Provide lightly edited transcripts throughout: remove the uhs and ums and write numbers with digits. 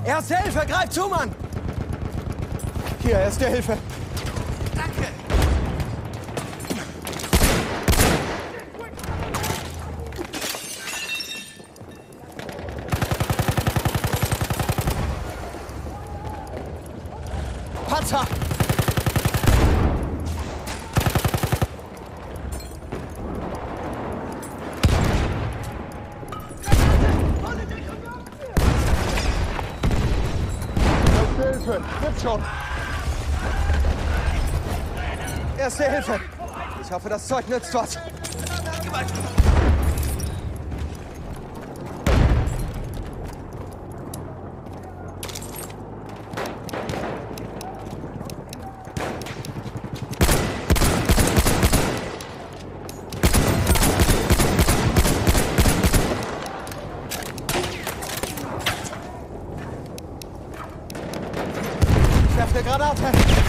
Erste Hilfe, greif zu, Mann! Hier, Erste Hilfe. Danke! Panzer! Hilfe! Wird schon! Erste Hilfe! Ich hoffe, das Zeug nützt was. Ich werfe eine Granate!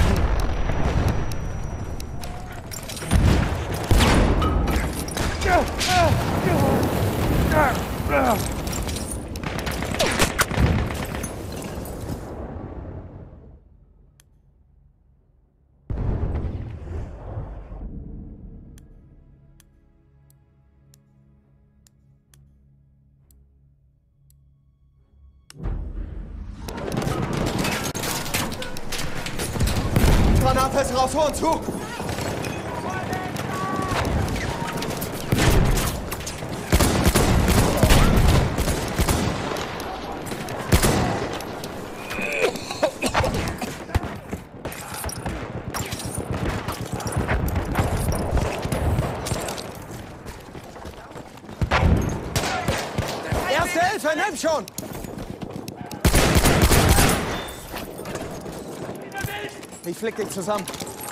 Granate ist raus, Horn zu! Erste Hilfe, nimm schon! Ich flick dich zusammen.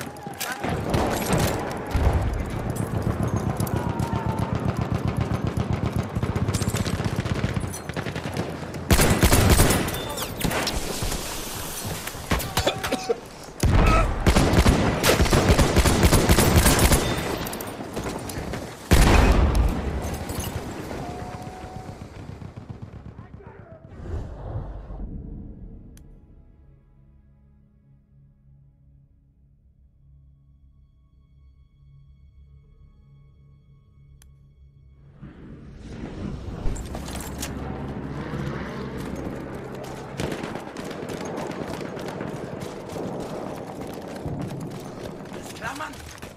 Mann!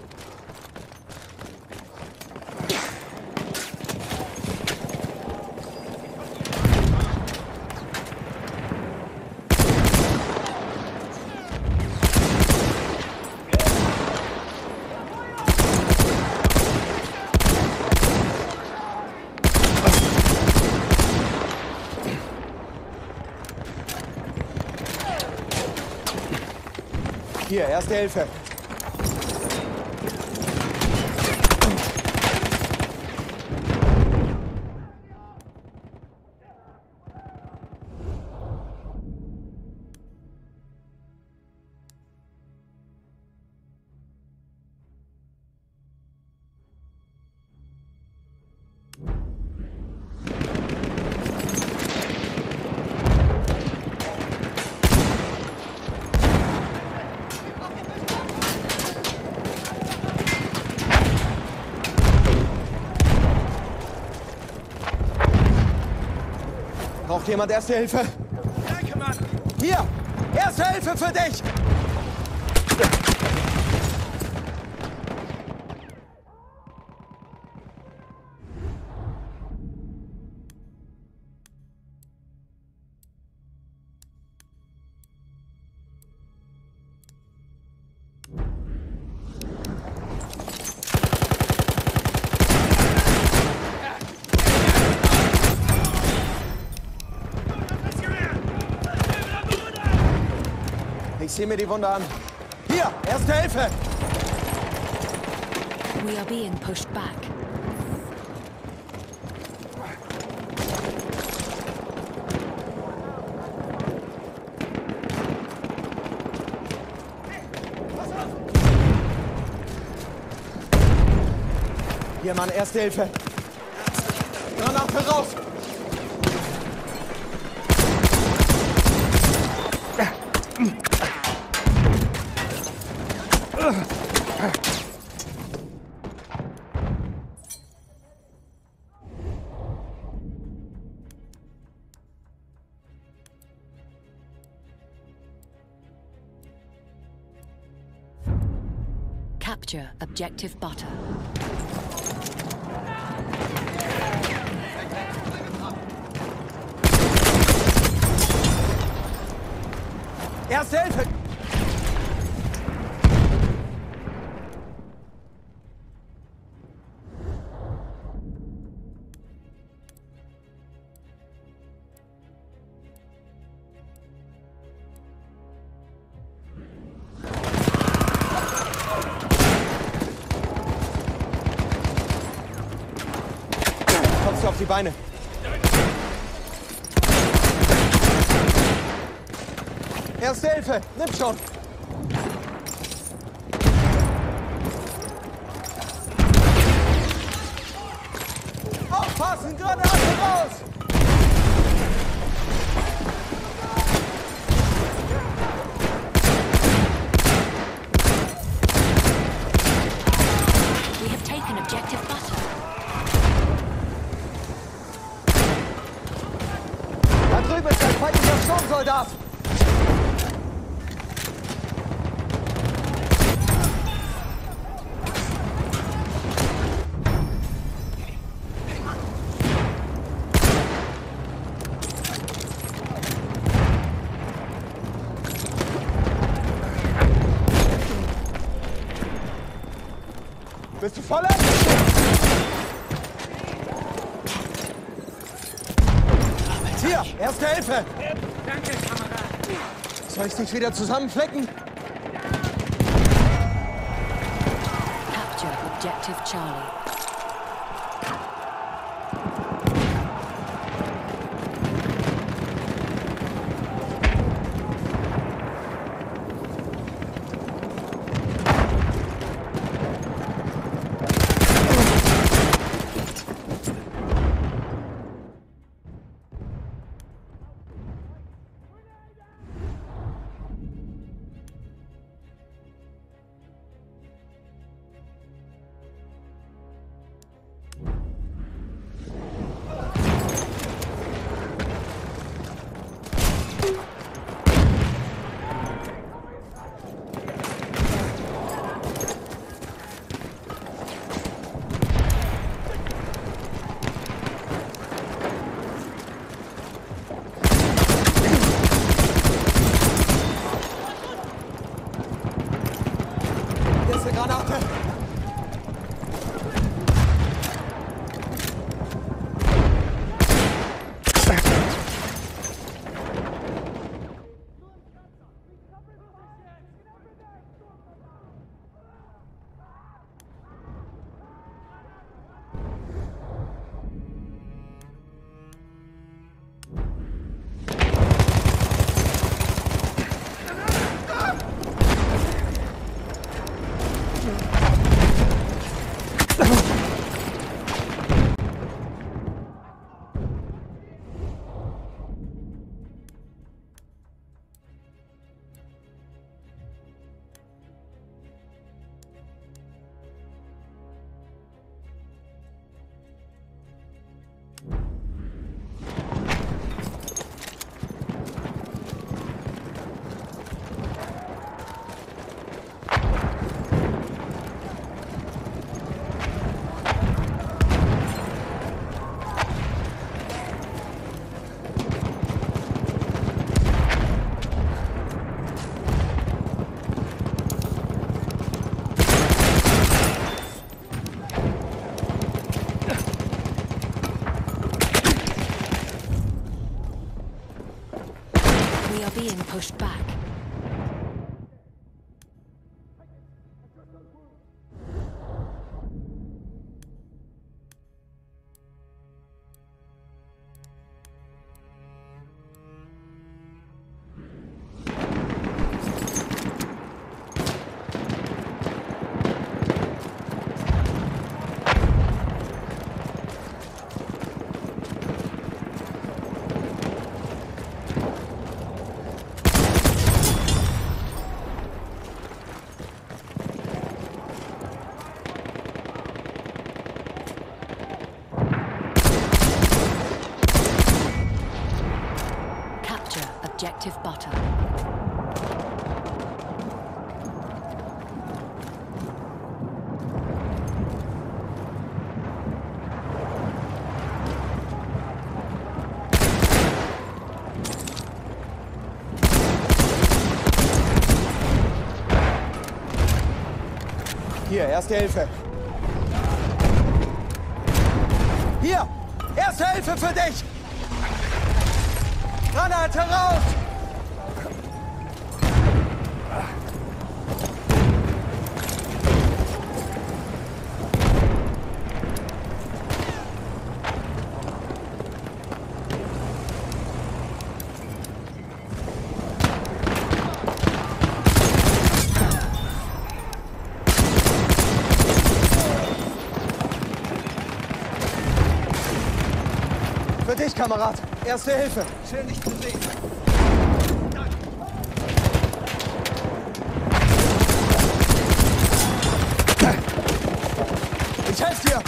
Hier, Erste Hilfe. Braucht jemand Erste Hilfe? Danke, Mann! Hier! Erste Hilfe für dich! Ich sehe mir die Wunde an. Hier, Erste Hilfe! We are being pushed back. Hier, Mann, Erste Hilfe! Granate raus! Capture objective butter. Erste Hilfe! Kommst du auf die Beine? Erste Hilfe! Nimm schon! Aufpassen! Granate raus! We have taken objective butter. Da drüben ist ein feindlicher Sturmsoldat! Bist du voll? Hier, erste Hilfe! Danke, Kamerad. Soll ich dich wieder zusammenflecken? Capture objective Charlie. Erste Granate! We are being pushed back. Objective butter. Hier, Erste Hilfe. Hier, Erste Hilfe für dich! Granate raus! Für dich, Kamerad. Erste Hilfe. Schön, dich zu sehen. Ich helfe dir.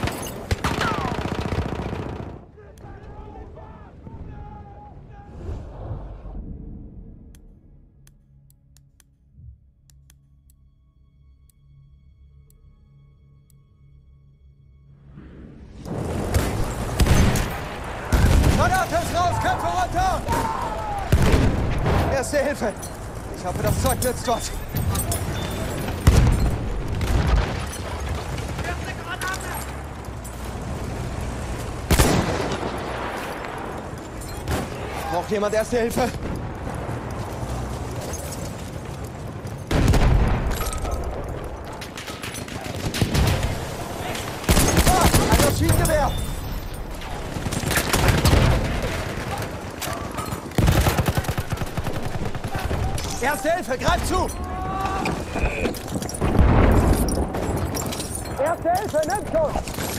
Granate ist raus, Köpfe runter! Erste Hilfe. Ich hoffe, das Zeug nützt was. Braucht jemand Erste Hilfe? Ah, ein Maschinengewehr! Erste Hilfe, greif zu! Erste Hilfe, nimm schon!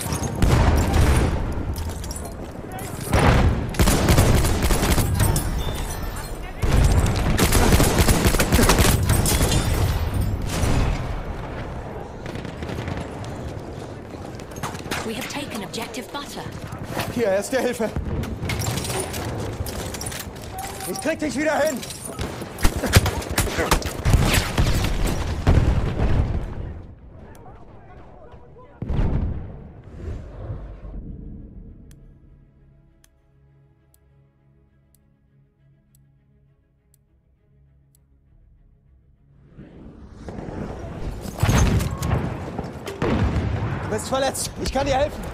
We have taken objective butter. Hier, Erste Hilfe! Ich krieg dich wieder hin! Du bist verletzt. Ich kann dir helfen.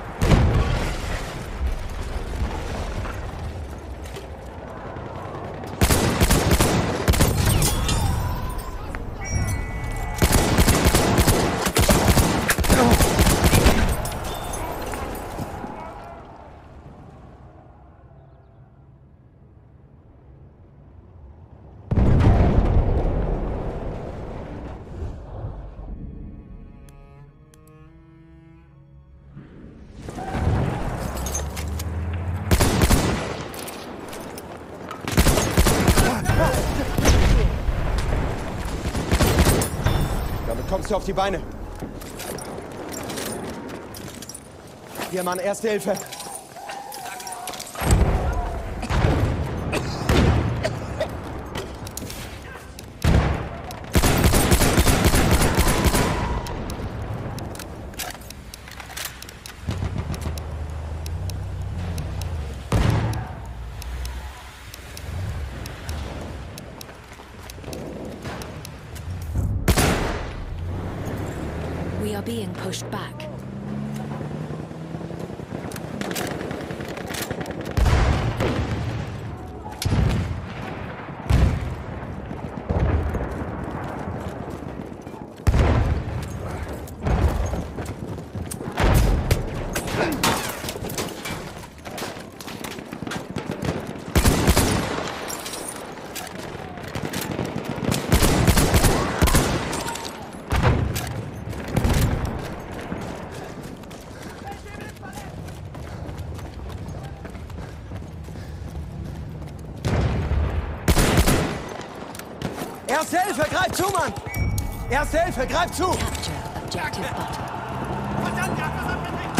Damit kommst du auf die Beine. Hier, Mann, Erste Hilfe. We are being pushed back. Erste Hilfe, greif zu, Mann! Erste Hilfe, greif zu! Capture objective butter. Verdammt, ja, das hat mich.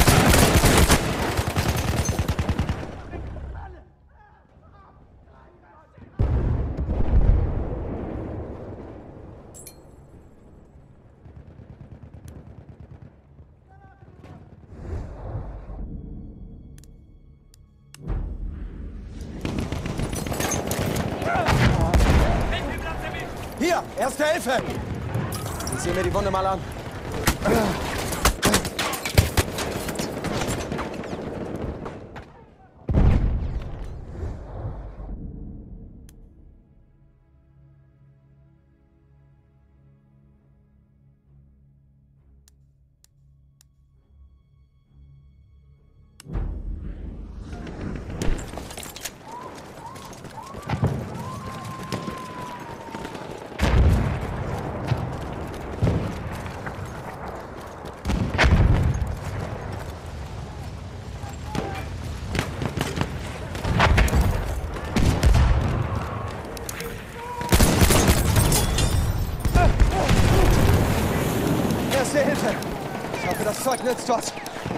Hier, Erste Hilfe! Ich sehe mir die Wunde mal an. Erste Hilfe! Ich hoffe, das Zeug nützt was.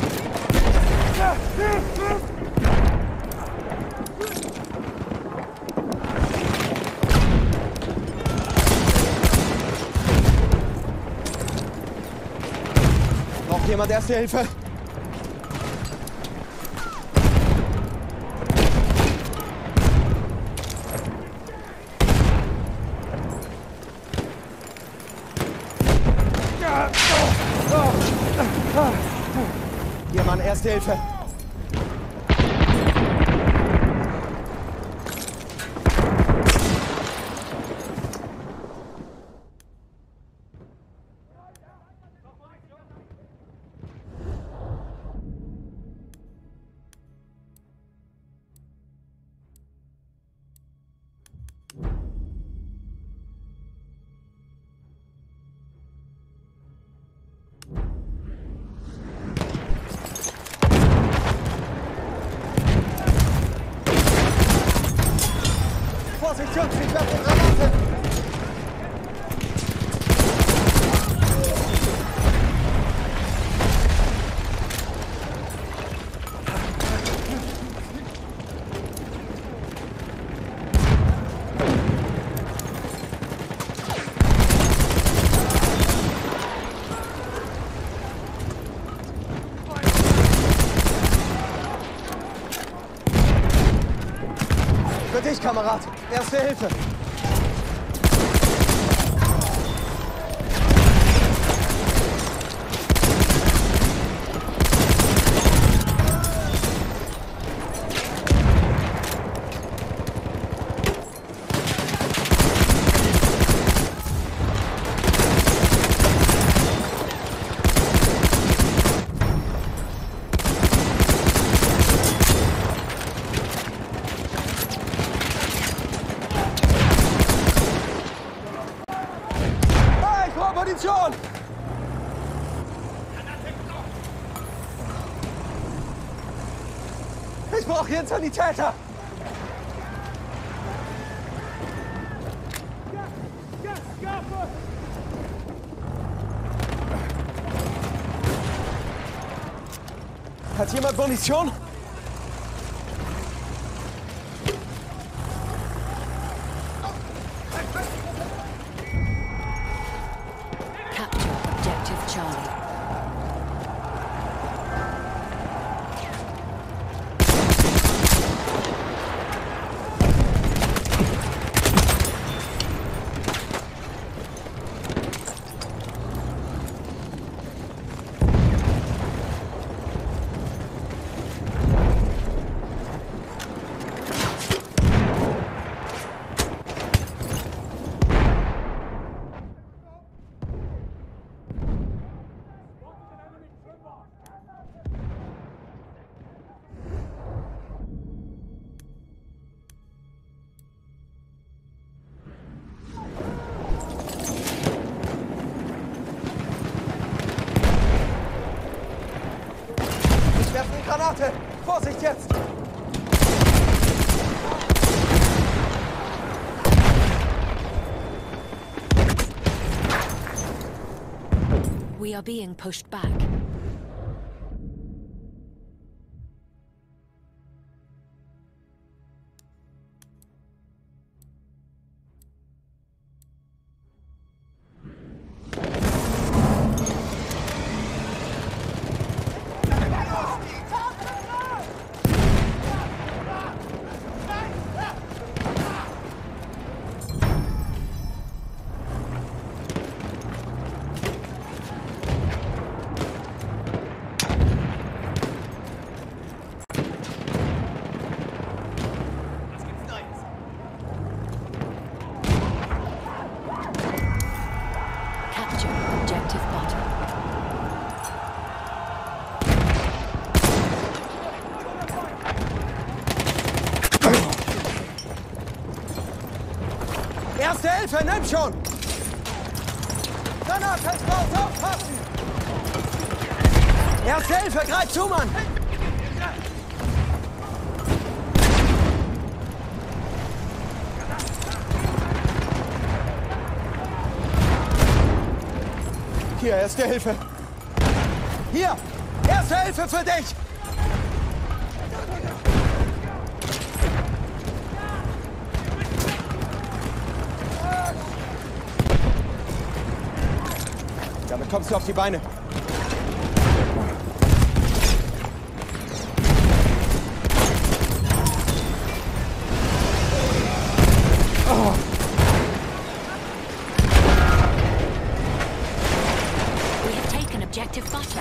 Braucht jemand Erste Hilfe? Hier, Mann, Erste Hilfe. Vorsicht, Jungs, ich werfe eine Granate! Für dich, Kamerad. Erste Hilfe. Munition! Ich brauche hier einen Sanitäter! Hat jemand Munition? Capture objective Charlie. Ich werfe eine Granate! Vorsicht jetzt! We are being pushed back. Erste Hilfe, nimm schon! Granate raus, aufpassen! Erste Hilfe, greif zu, Mann! Hier, Erste Hilfe! Hier! Erste Hilfe für dich! Damit kommst du auf die Beine. Oh. We have taken objective butter.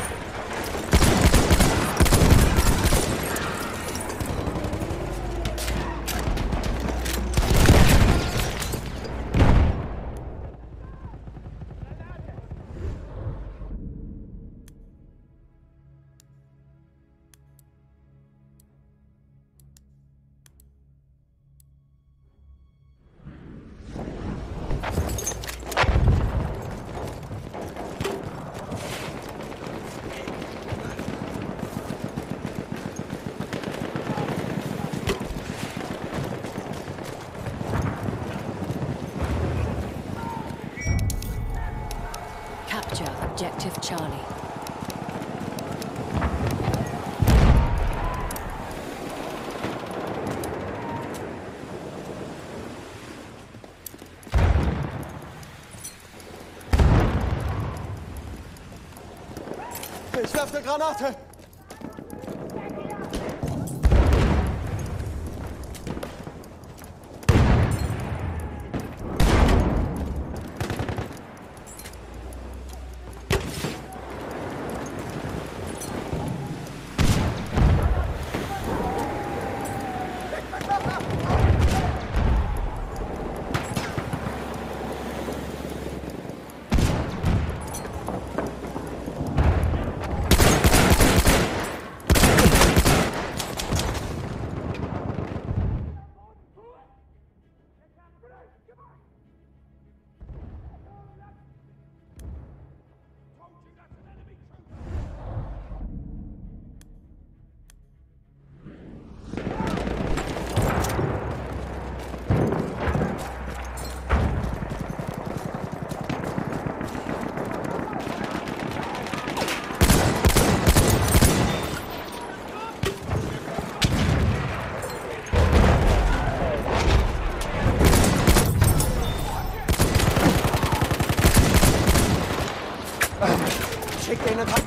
Capture objective Charlie. Ich werfe eine Granate! Schick den Attack.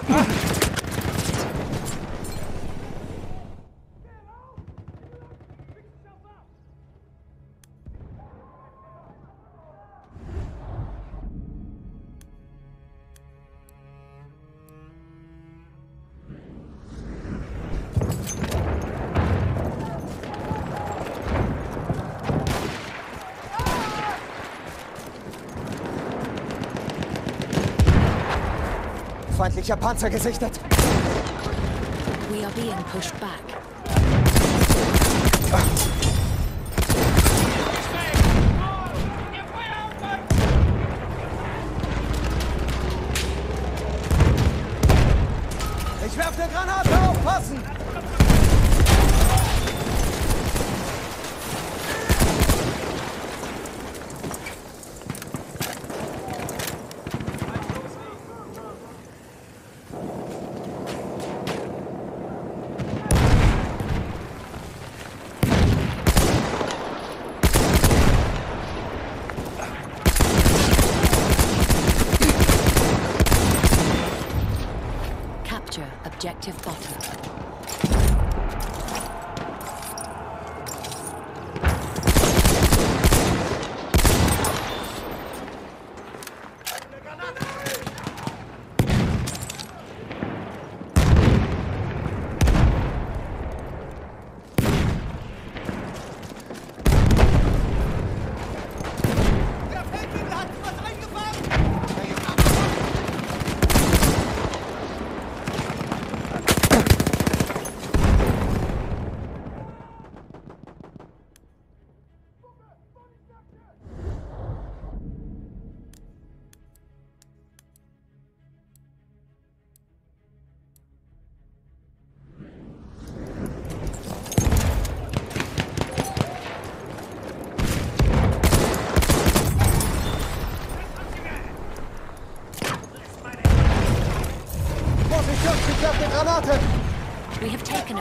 Feindlicher Panzer gesichtet. We are being pushed back. Ich werfe eine Granate, aufpassen! Capture objective butter.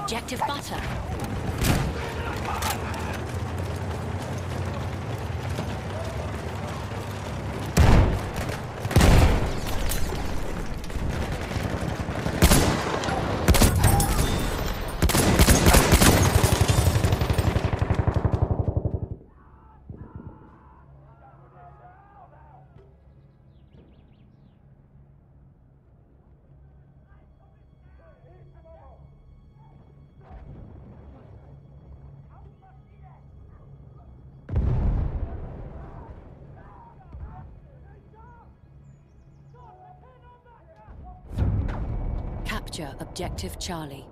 objective butter. Capture objective Charlie.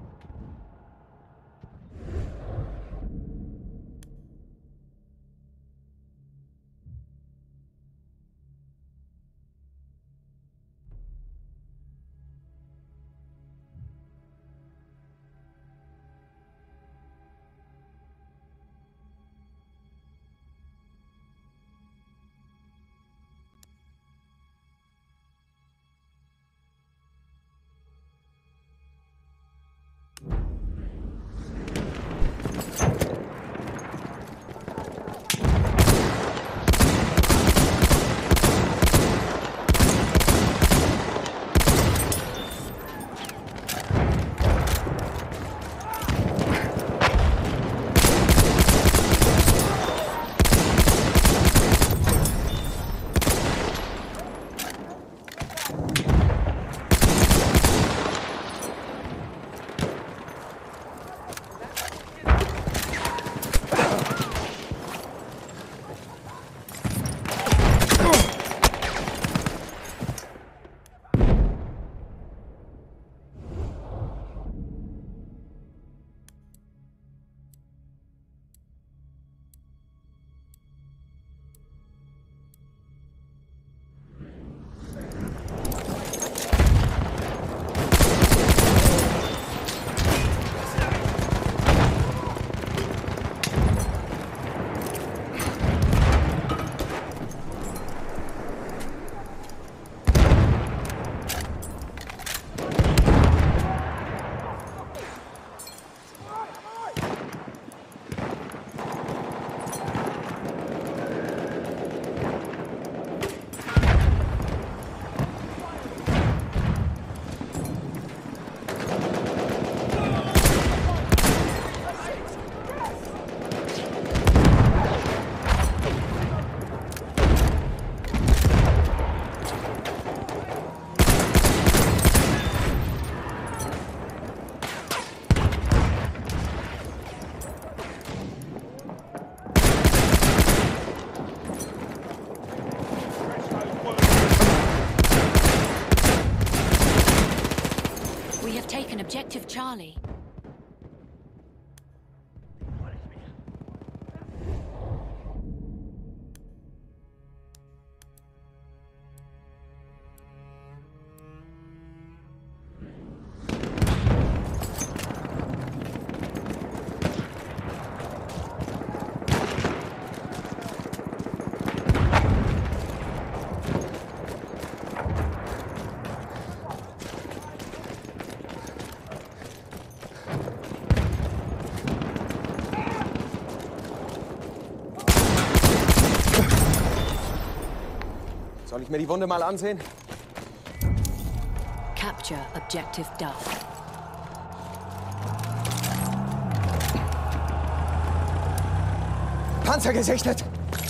Objective Charlie. Soll ich mir die Wunde mal ansehen? Capture Objective Duff. Panzer gesichtet!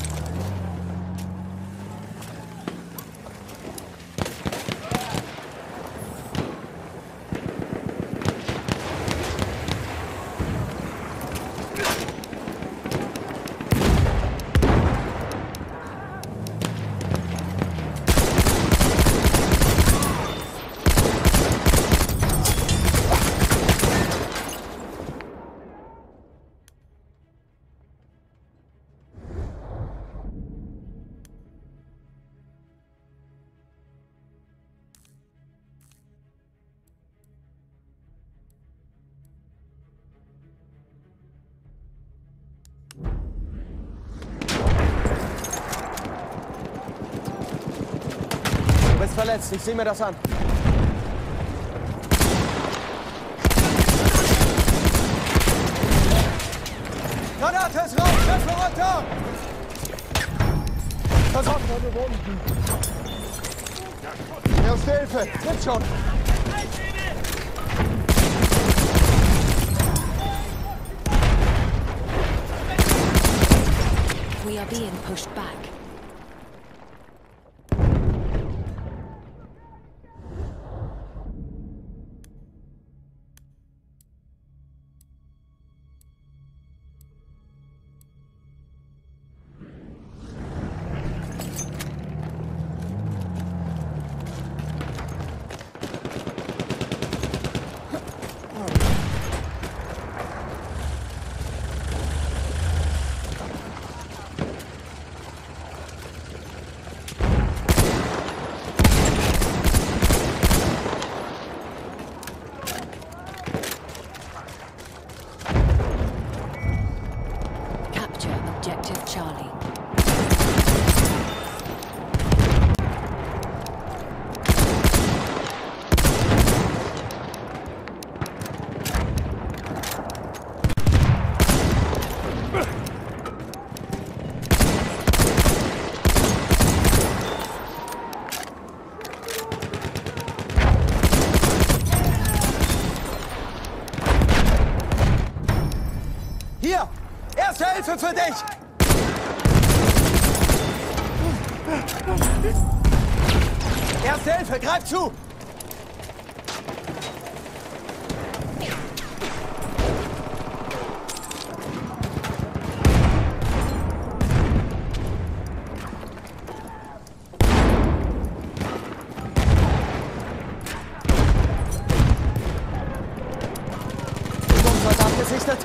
Du bist verletzt, ich sehe mir das an. Granate ist raus! Schöpfe runter! Versorgung gebunden. Erste Hilfe! Nimm schon! We are being pushed back. Objective Charlie. Hier! Erste Hilfe für dich! Erste Hilfe, greif zu! Soldat gesichtet!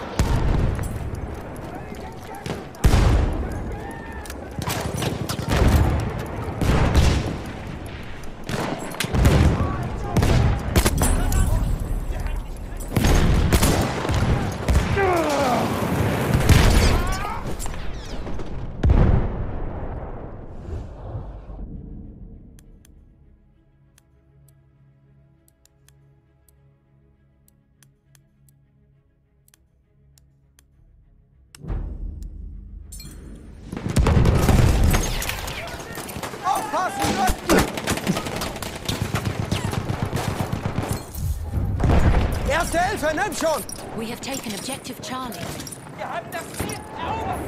Erste Hilfe, nimm schon! We have taken Objective Charlie. Wir haben das Ziel erobert!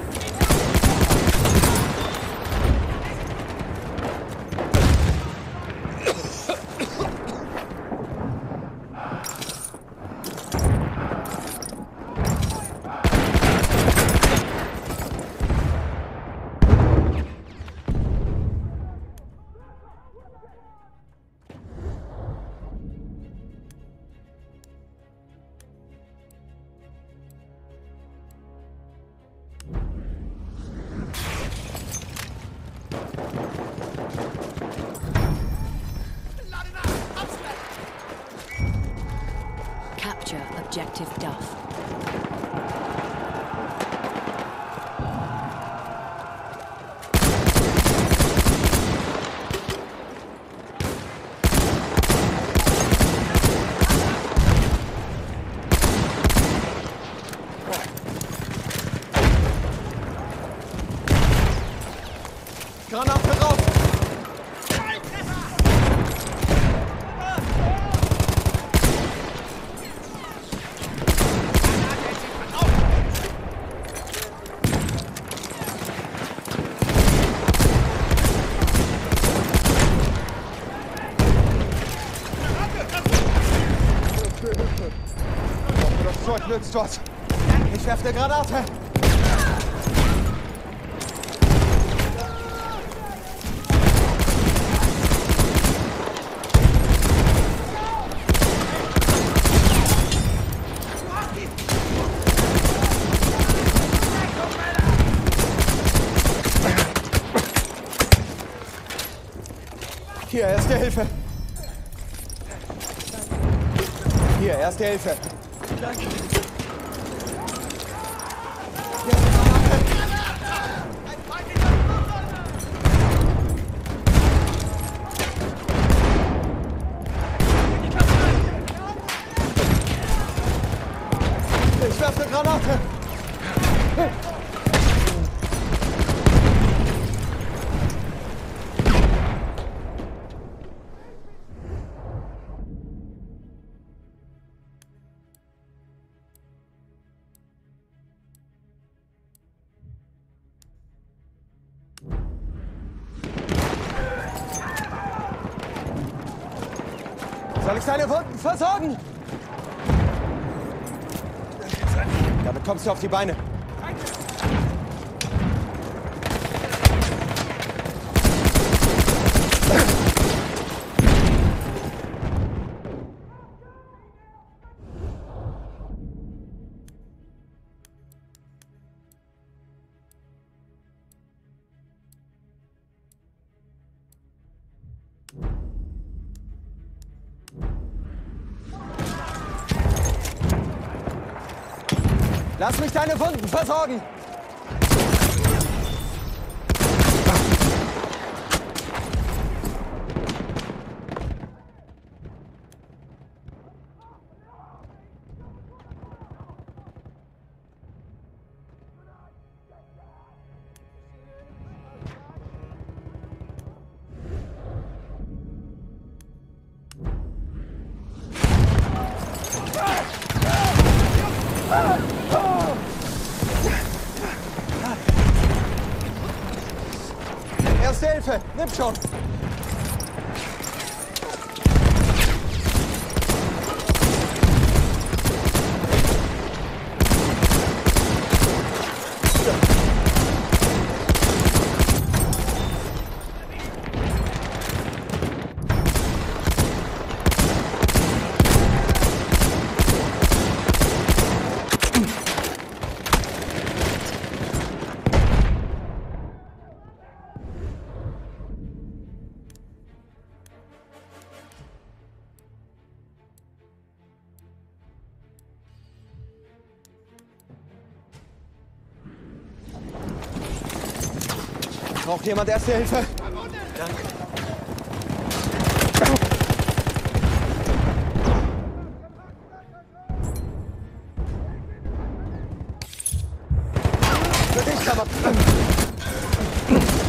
Capture Objective Duff. Granate raus! Das Zeug nützt was. Ich werfe eine Granate. Hier, Erste Hilfe. Hier, Erste Hilfe. Danke. Ich werfe eine Granate. Soll ich deine Wunden versorgen? Damit kommst du auf die Beine. Lass mich deine Wunden versorgen! Erste Hilfe! Nimm schon! Braucht jemand Erste Hilfe? Danke. Für dich, aber...